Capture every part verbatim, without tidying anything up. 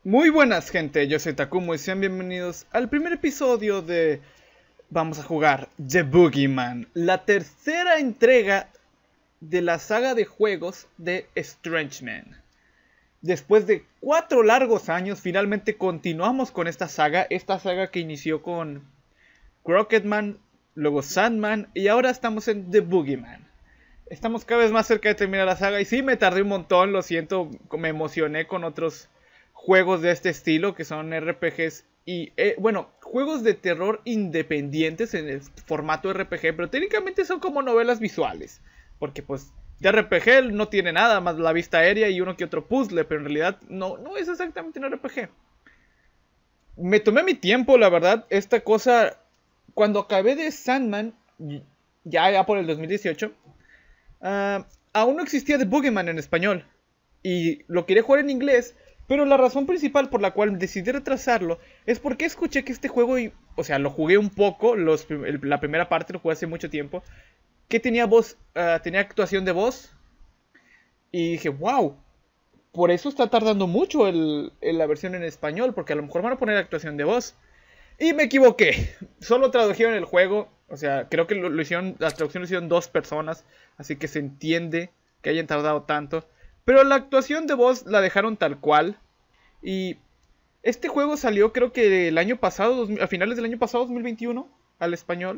Muy buenas, gente, yo soy Takumo y sean bienvenidos al primer episodio de Vamos a jugar The Boogeyman, la tercera entrega de la saga de juegos de Strangeman. Después de cuatro largos años, finalmente continuamos con esta saga, esta saga que inició con Crocketman, luego Sandman y ahora estamos en The Boogeyman. Estamos cada vez más cerca de terminar la saga y sí, me tardé un montón, lo siento, me emocioné con otros juegos de este estilo que son R P Gs y, eh, bueno, juegos de terror independientes en el formato R P G, pero técnicamente son como novelas visuales, porque pues de R P G no tiene nada más la vista aérea y uno que otro puzzle, pero en realidad no, no es exactamente un R P G. Me tomé mi tiempo, la verdad, esta cosa, cuando acabé de Sandman, ya, ya por el dos mil dieciocho, uh, aún no existía The Boogeyman en español, y lo quería jugar en inglés. Pero la razón principal por la cual decidí retrasarlo es porque escuché que este juego, y, o sea, lo jugué un poco, los, el, la primera parte lo jugué hace mucho tiempo, que tenía voz, uh, tenía actuación de voz, y dije, wow, por eso está tardando mucho el, el, la versión en español, porque a lo mejor van a poner actuación de voz. Y me equivoqué, solo tradujeron el juego, o sea, creo que lo, lo hicieron, la traducción lo hicieron dos personas, así que se entiende que hayan tardado tanto. Pero la actuación de voz la dejaron tal cual. Y este juego salió creo que el año pasado, a finales del año pasado, dos mil veintiuno, al español.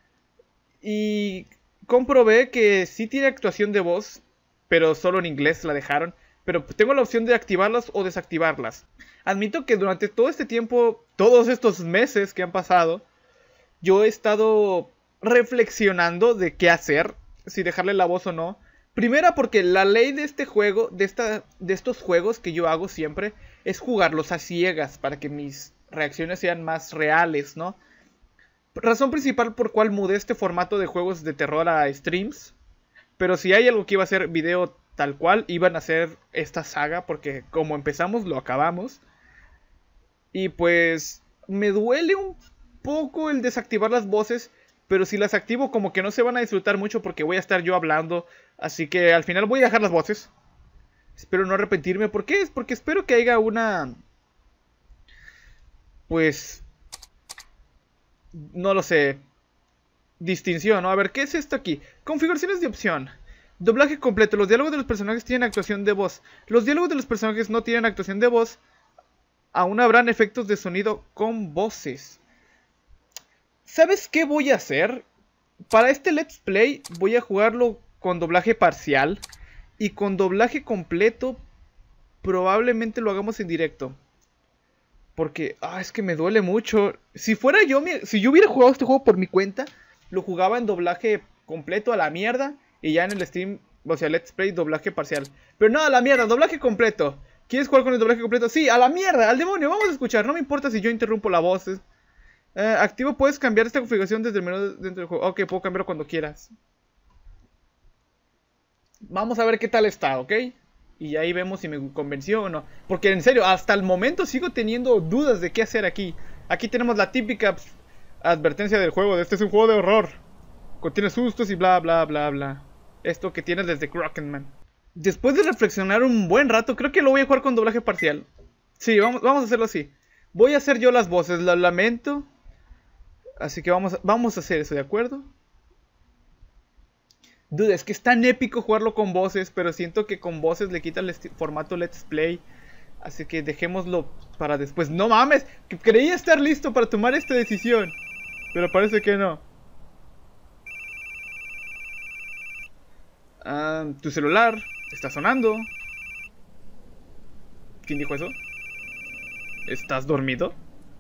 Y comprobé que sí tiene actuación de voz, pero solo en inglés la dejaron. Pero tengo la opción de activarlas o desactivarlas. Admito que durante todo este tiempo, todos estos meses que han pasado, yo he estado reflexionando de qué hacer, si dejarle la voz o no. Primera porque la ley de este juego, de, esta, de estos juegos que yo hago siempre, es jugarlos a ciegas para que mis reacciones sean más reales, ¿no? Razón principal por cual mudé este formato de juegos de terror a streams. Pero si hay algo que iba a ser video tal cual, iban a ser esta saga, porque como empezamos, lo acabamos. Y pues me duele un poco el desactivar las voces, pero si las activo como que no se van a disfrutar mucho porque voy a estar yo hablando. Así que al final voy a dejar las voces. Espero no arrepentirme. ¿Por qué? Es porque espero que haya una... Pues... No lo sé. Distinción, ¿no? A ver, ¿qué es esto aquí? Configuraciones de opción. Doblaje completo. Los diálogos de los personajes tienen actuación de voz. Los diálogos de los personajes no tienen actuación de voz. Aún habrán efectos de sonido con voces. ¿Sabes qué voy a hacer? Para este Let's Play voy a jugarlo con doblaje parcial. Y con doblaje completo probablemente lo hagamos en directo. Porque, ah, es que me duele mucho. Si fuera yo, si yo hubiera jugado este juego por mi cuenta, lo jugaba en doblaje completo a la mierda. Y ya en el stream, o sea, Let's Play, doblaje parcial. Pero no, a la mierda, doblaje completo. ¿Quieres jugar con el doblaje completo? Sí, a la mierda, al demonio, vamos a escuchar. No me importa si yo interrumpo la voz. Eh, activo, puedes cambiar esta configuración desde el menú dentro del juego. Ok, puedo cambiarlo cuando quieras. Vamos a ver qué tal está, ¿ok? Y ahí vemos si me convenció o no. Porque en serio, hasta el momento sigo teniendo dudas de qué hacer aquí. Aquí tenemos la típica pss, advertencia del juego. De este es un juego de horror. Contiene sustos y bla bla bla bla. Esto que tienes desde Crocketman. Después de reflexionar un buen rato, creo que lo voy a jugar con doblaje parcial. Sí, vamos, vamos a hacerlo así. Voy a hacer yo las voces, lo lamento. Así que vamos a, vamos a hacer eso, ¿de acuerdo? Dude, es que es tan épico jugarlo con voces, pero siento que con voces le quita el formato Let's Play. Así que dejémoslo para después. ¡No mames! Creía estar listo para tomar esta decisión, pero parece que no. Ah, tu celular está sonando. ¿Quién dijo eso? ¿Estás dormido?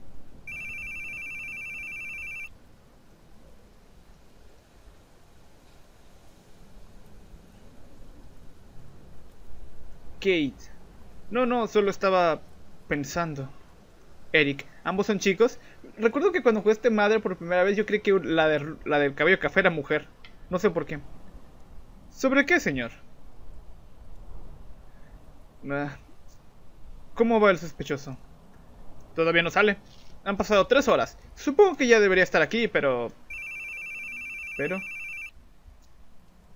Kate. No, no, solo estaba pensando. Eric, ambos son chicos. Recuerdo que cuando jugué este Mother por primera vez yo creí que la, de, la del cabello café era mujer. No sé por qué. ¿Sobre qué, señor? Ah, ¿cómo va el sospechoso? Todavía no sale. Han pasado tres horas. Supongo que ya debería estar aquí, pero... Pero...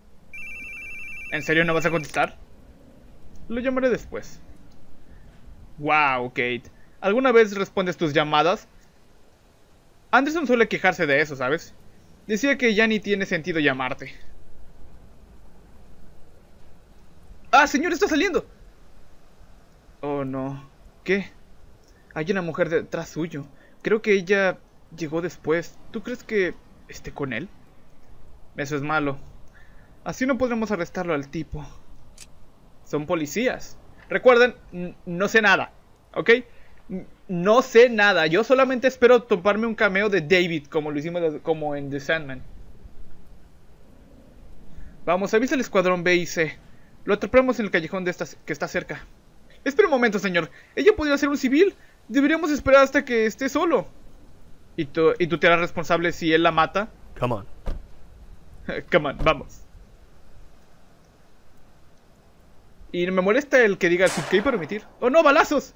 ¿En serio no vas a contestar? Lo llamaré después. Wow, Kate. ¿Alguna vez respondes tus llamadas? Anderson suele quejarse de eso, ¿sabes? Decía que ya ni tiene sentido llamarte. ¡Ah, señor, está saliendo! Oh, no. ¿Qué? Hay una mujer detrás suyo. Creo que ella llegó después. ¿Tú crees que esté con él? Eso es malo. Así no podremos arrestarlo al tipo. Son policías. Recuerden, no sé nada, ¿ok? No sé nada. Yo solamente espero toparme un cameo de David, como lo hicimos como en The Sandman. Vamos, avisa al escuadrón B y C. Lo atrapamos en el callejón de estas que está cerca. Espera un momento, señor. ¿Ella podría ser un civil? Deberíamos esperar hasta que esté solo. ¿Y tú, y tú te harás responsable si él la mata? Come on. Come on, vamos. Y me molesta el que diga ¿qué permitir? ¡Oh no, balazos!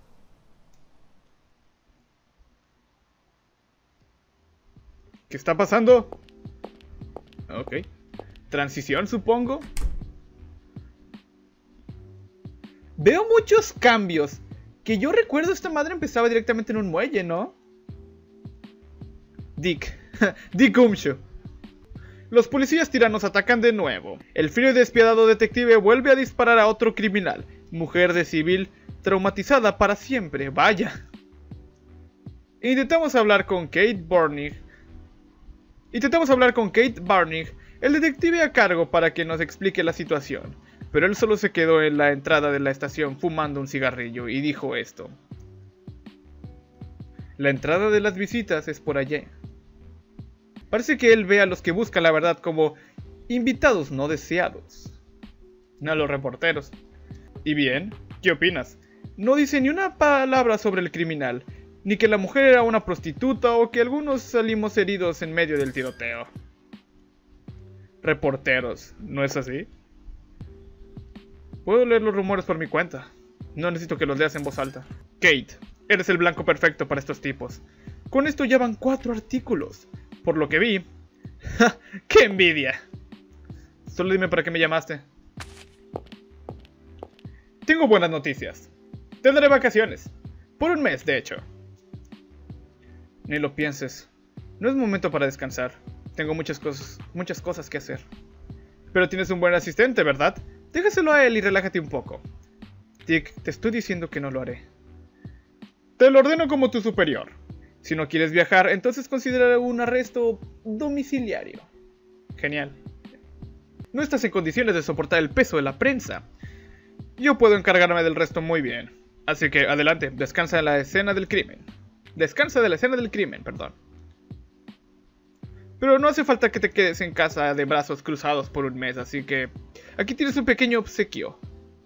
¿Qué está pasando? Ok. Transición, supongo. Veo muchos cambios. Que yo recuerdo esta madre empezaba directamente en un muelle, ¿no? Dick. Dick Umshow. Los policías tiranos atacan de nuevo. El frío y despiadado detective vuelve a disparar a otro criminal. Mujer de civil traumatizada para siempre. Vaya. Intentamos hablar con Kate Barnig. Intentamos hablar con Kate Barnig, el detective a cargo, para que nos explique la situación. Pero él solo se quedó en la entrada de la estación fumando un cigarrillo y dijo esto. La entrada de las visitas es por allá. Parece que él ve a los que buscan la verdad como invitados no deseados. No a los reporteros. ¿Y bien? ¿Qué opinas? No dice ni una palabra sobre el criminal, ni que la mujer era una prostituta o que algunos salimos heridos en medio del tiroteo. Reporteros, ¿no es así? Puedo leer los rumores por mi cuenta. No necesito que los leas en voz alta. Kate, eres el blanco perfecto para estos tipos. Con esto ya van cuatro artículos. Por lo que vi... ¡Ja! ¡Qué envidia! Solo dime para qué me llamaste. Tengo buenas noticias. Te daré vacaciones. Por un mes, de hecho. Ni lo pienses. No es momento para descansar. Tengo muchas cosas, muchas cosas que hacer. Pero tienes un buen asistente, ¿verdad? Déjaselo a él y relájate un poco. Dick, te estoy diciendo que no lo haré. Te lo ordeno como tu superior. Si no quieres viajar, entonces considera un arresto domiciliario. Genial. No estás en condiciones de soportar el peso de la prensa. Yo puedo encargarme del resto muy bien. Así que adelante, descansa en la escena del crimen. Descansa de la escena del crimen, perdón. Pero no hace falta que te quedes en casa de brazos cruzados por un mes, así que... aquí tienes un pequeño obsequio.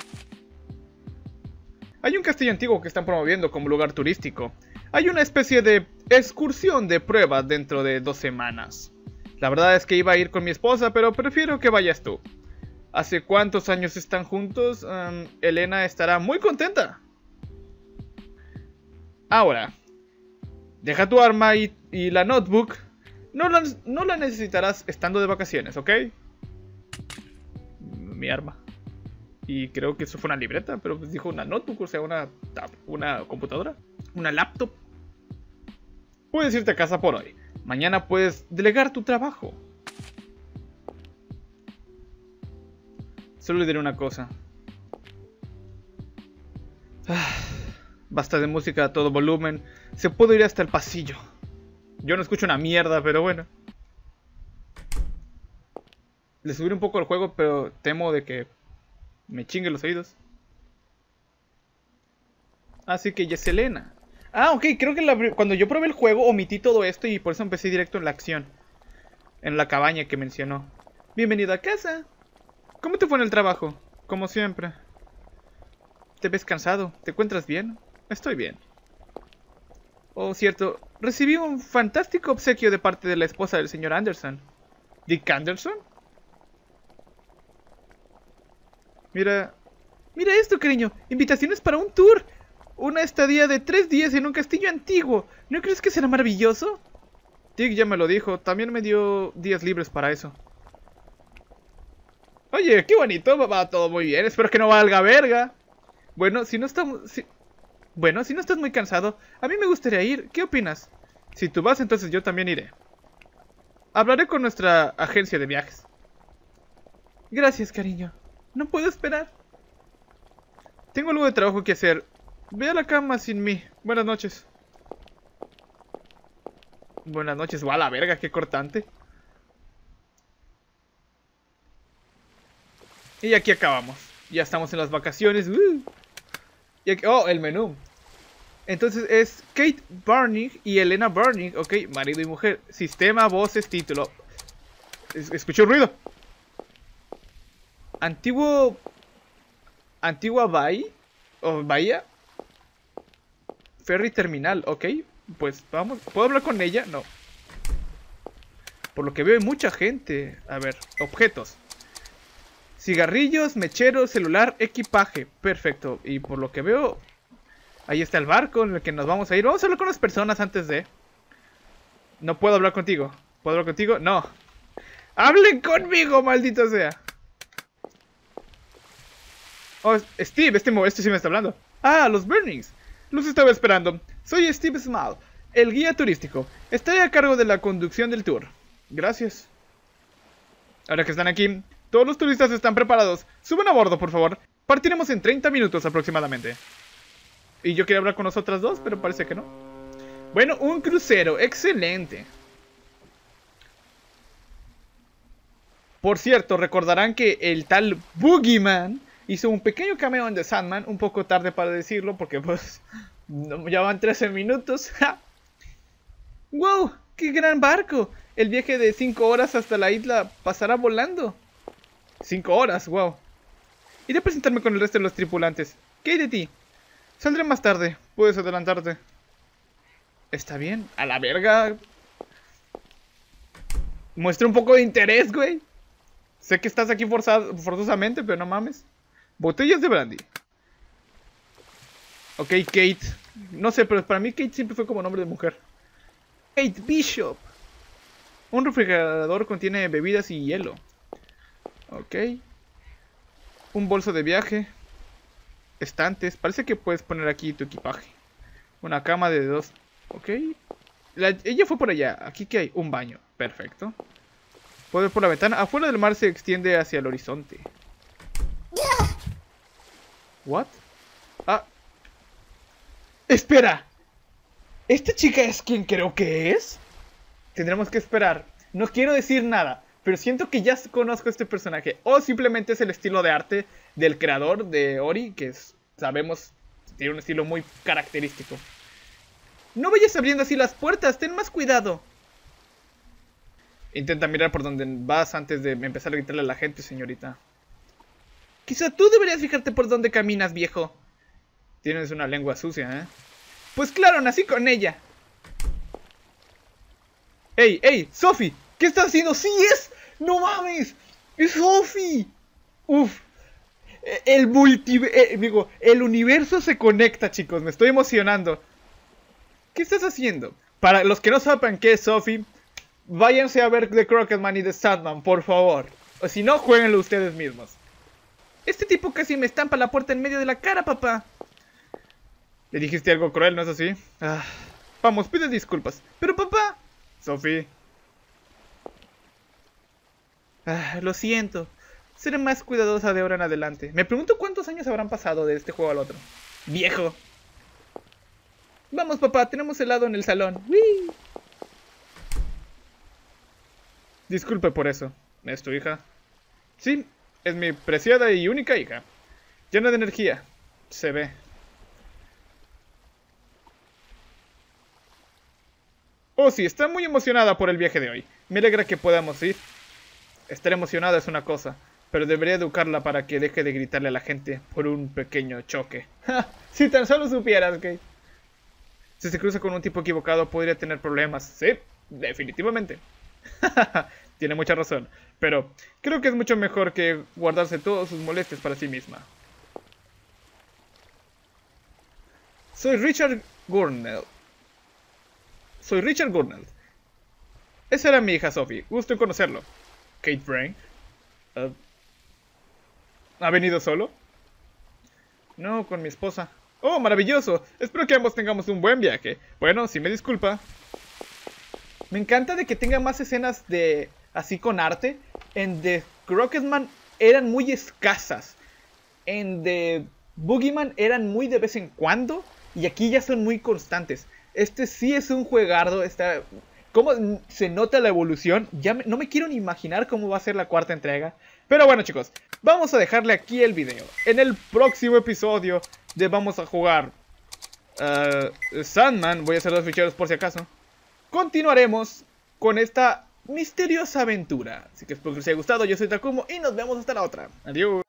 Hay un castillo antiguo que están promoviendo como lugar turístico. Hay una especie de excursión de prueba dentro de dos semanas. La verdad es que iba a ir con mi esposa, pero prefiero que vayas tú. ¿Hace cuántos años están juntos? Um, Elena estará muy contenta. Ahora, deja tu arma y, y la notebook. No la, no la necesitarás estando de vacaciones, ¿ok? Mi arma. Y creo que eso fue una libreta, pero pues dijo una notebook, o sea, una, una computadora, una laptop. Puedes irte a casa por hoy. Mañana puedes delegar tu trabajo. Solo le diré una cosa. Ah, basta de música a todo volumen. Se puede ir hasta el pasillo. Yo no escucho una mierda, pero bueno. Le subiré un poco al juego, pero temo de que me chingue los oídos. Así que ya es Elena. Ah, ok, creo que la, cuando yo probé el juego omití todo esto y por eso empecé directo en la acción. En la cabaña que mencionó. Bienvenido a casa. ¿Cómo te fue en el trabajo? Como siempre. ¿Te ves cansado? ¿Te encuentras bien? Estoy bien. Oh, cierto. Recibí un fantástico obsequio de parte de la esposa del señor Anderson. ¿Dick Anderson? Mira... Mira esto, cariño. Invitaciones para un tour. Una estadía de tres días en un castillo antiguo. ¿No crees que será maravilloso? Dick ya me lo dijo. También me dio días libres para eso. Oye, qué bonito. Va todo muy bien. Espero que no valga verga. Bueno, si no estamos... Si, Bueno, si no estás muy cansado, a mí me gustaría ir. ¿Qué opinas? Si tú vas, entonces yo también iré. Hablaré con nuestra agencia de viajes. Gracias, cariño. No puedo esperar. Tengo algo de trabajo que hacer. Ve a la cama sin mí. Buenas noches. Buenas noches. Va a la verga, qué cortante. Y aquí acabamos. Ya estamos en las vacaciones. Uh. Y aquí, oh, el menú. Entonces es Kate Barney y Elena Barney. Ok, marido y mujer. Sistema, voces, título. Es, escuché un ruido. Antiguo... Antigua Bay. O Bahía. Ferry Terminal. Ok, pues vamos. ¿Puedo hablar con ella? No. Por lo que veo hay mucha gente. A ver, objetos. Cigarrillos, mechero, celular, equipaje. Perfecto. Y por lo que veo, ahí está el barco en el que nos vamos a ir. Vamos a hablar con las personas antes de... No puedo hablar contigo. ¿Puedo hablar contigo? No. ¡Hablen conmigo, maldito sea! Oh, Steve, este, este sí me está hablando. Ah, los Burnings. Los estaba esperando. Soy Steve Small, el guía turístico. Estaré a cargo de la conducción del tour. Gracias. Ahora que están aquí, todos los turistas están preparados. Suban a bordo, por favor. Partiremos en treinta minutos aproximadamente. Y yo quería hablar con las otras dos, pero parece que no. Bueno, un crucero. Excelente. Por cierto, recordarán que el tal Boogeyman hizo un pequeño cameo en The Sandman. Un poco tarde para decirlo, porque pues... ya van trece minutos. ¡Wow! ¡Qué gran barco! El viaje de cinco horas hasta la isla pasará volando. cinco horas, wow. Iré a presentarme con el resto de los tripulantes. ¿Qué hay de ti? Saldré más tarde. Puedes adelantarte. Está bien. A la verga. Muestra un poco de interés, güey. Sé que estás aquí forzado, forzosamente, pero no mames. Botellas de brandy. Ok, Kate. No sé, pero para mí Kate siempre fue como nombre de mujer. Kate Bishop. Un refrigerador contiene bebidas y hielo. Ok. Un bolso de viaje. Estantes. Parece que puedes poner aquí tu equipaje. Una cama de dos. Ok. La, ella fue por allá. Aquí que hay un baño. Perfecto. Puedo ver por la ventana. Afuera del mar se extiende hacia el horizonte. What? Ah. Espera. ¿Esta chica es quien creo que es? Tendremos que esperar. No quiero decir nada, pero siento que ya conozco a este personaje. O simplemente es el estilo de arte del creador de Ori, que es, sabemos tiene un estilo muy característico. No vayas abriendo así las puertas, ten más cuidado. Intenta mirar por donde vas antes de empezar a gritarle a la gente, señorita. Quizá tú deberías fijarte por dónde caminas, viejo. Tienes una lengua sucia, ¿eh? Pues claro, nací con ella. ¡Ey, ey! ¡Sophie! ¿Qué estás haciendo? ¡Sí es! ¡No mames! ¡Es Sophie! ¡Uf! El multi... Eh, digo, el universo se conecta, chicos. Me estoy emocionando. ¿Qué estás haciendo? Para los que no sepan qué es Sophie, váyanse a ver The Crocketman y The Sandman, por favor. O si no, jueguenlo ustedes mismos. Este tipo casi me estampa la puerta en medio de la cara, papá. Le dijiste algo cruel, ¿no es así? Ah, vamos, pide disculpas. Pero papá... Sophie. Ah, lo siento. Seré más cuidadosa de ahora en adelante. Me pregunto cuántos años habrán pasado de este juego al otro. Viejo. Vamos, papá, tenemos helado en el salón. ¡Wii! Disculpe por eso. ¿Es tu hija? Sí, es mi preciada y única hija. Llena de energía. Se ve. Oh, sí, está muy emocionada por el viaje de hoy. Me alegra que podamos ir. Estar emocionada es una cosa, pero debería educarla para que deje de gritarle a la gente por un pequeño choque. Si tan solo supieras, Kate. Si se cruza con un tipo equivocado podría tener problemas. Sí, definitivamente. Tiene mucha razón, pero creo que es mucho mejor que guardarse todas sus molestias para sí misma. Soy Richard Gurnell. Soy Richard Gurnell. Esa era mi hija Sophie. Gusto en conocerlo. Kate Brain. Uh, ¿Ha venido solo? No, con mi esposa. Oh, maravilloso. Espero que ambos tengamos un buen viaje. Bueno, si me disculpa. Me encanta de que tenga más escenas de así con arte. En The Rocketman eran muy escasas. En The Boogeyman eran muy de vez en cuando. Y aquí ya son muy constantes. Este sí es un juegardo. Está... ¿Cómo se nota la evolución? Ya me... no me quiero ni imaginar cómo va a ser la cuarta entrega. Pero bueno, chicos, vamos a dejarle aquí el video. En el próximo episodio de Vamos a jugar uh, Sandman, voy a hacer dos ficheros por si acaso, continuaremos con esta misteriosa aventura. Así que espero que les haya gustado. Yo soy Takumo y nos vemos hasta la otra. Adiós.